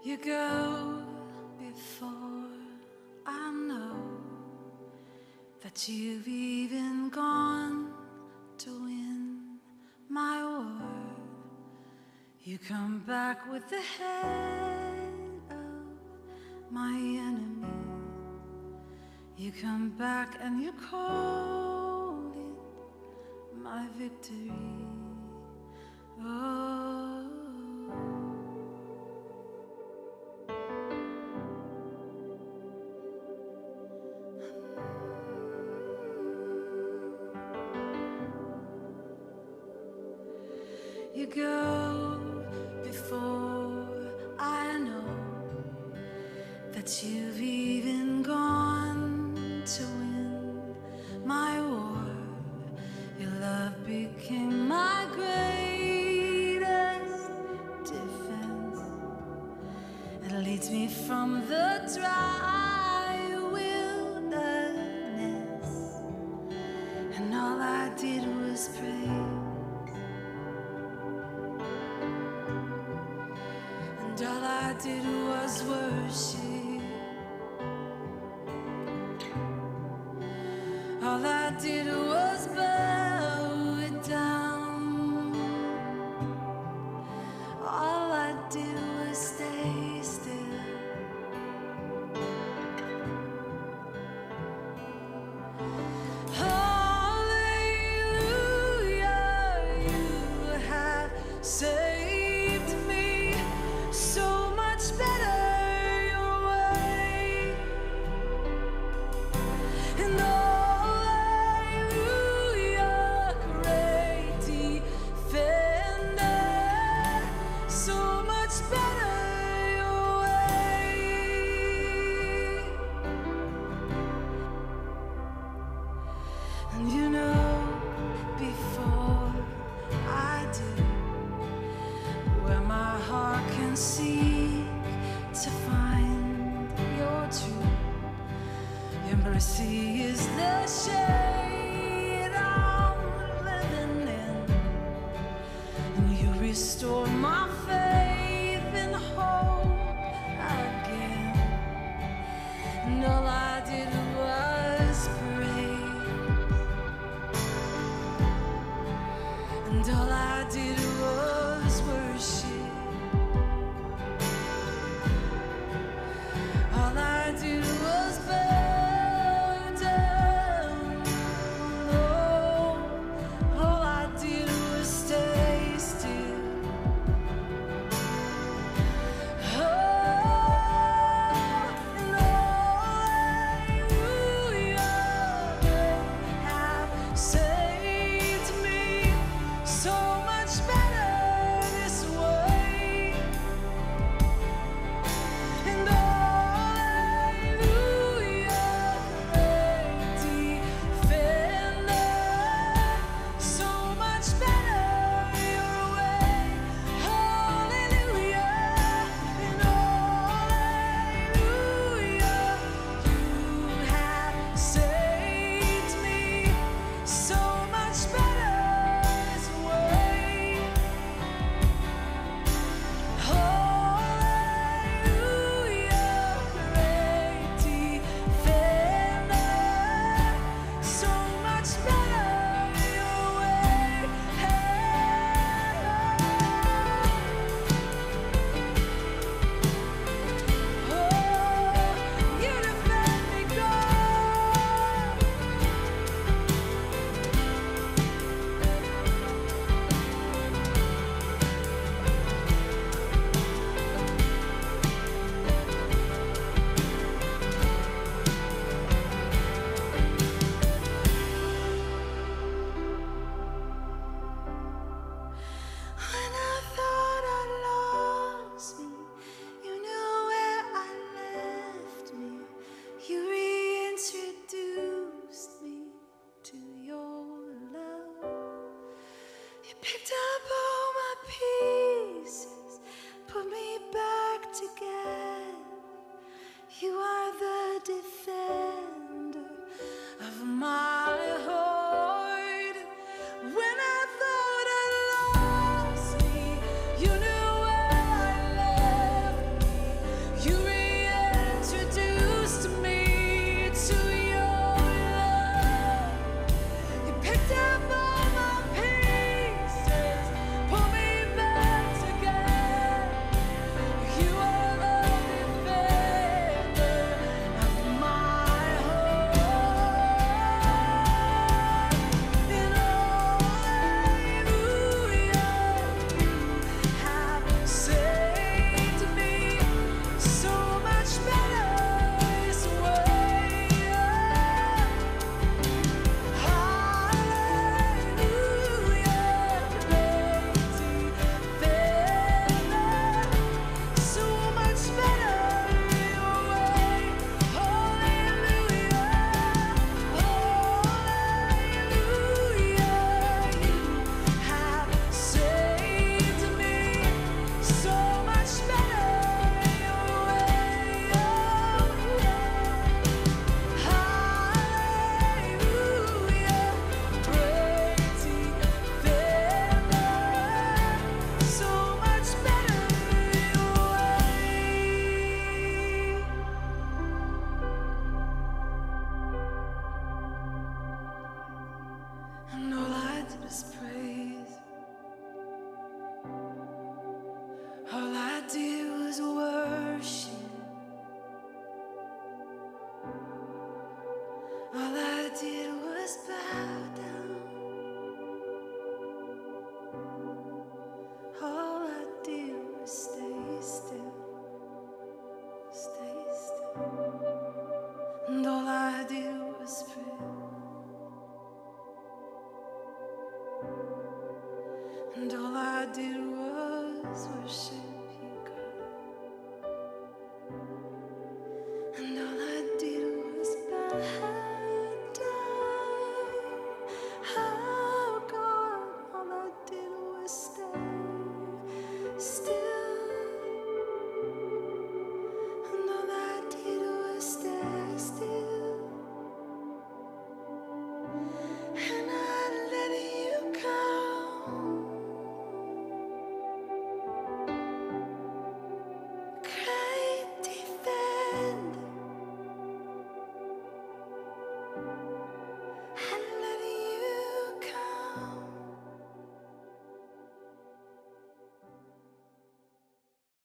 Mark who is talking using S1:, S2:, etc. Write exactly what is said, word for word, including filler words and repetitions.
S1: You go before I know that you've even gone to win my war. You come back with the head of my enemy. You come back and you call it my victory. Oh. You go before I know that you've even gone to win my war. Your love became my greatest defense. It leads me from the dry wilderness, and all I did was pray. And all I did was worship. All I did was bow it down. All I did was stay still. Hallelujah, you have saved me. So much better your way. And hallelujah, great defender. So much better your way. And you know, before I do, where my heart can seek to find your truth. Your mercy is the shade I'm living in, and you restore my faith and hope again. And all I did was pray. And all I did was worship. All I did was bow down. Oh, all I did was stay still. Oh, and hallelujah, they have saved me. So much better this way. And hallelujah, All I did was bow down. All I did was stay still, stay still. And all I did was pray. And all I did was worship.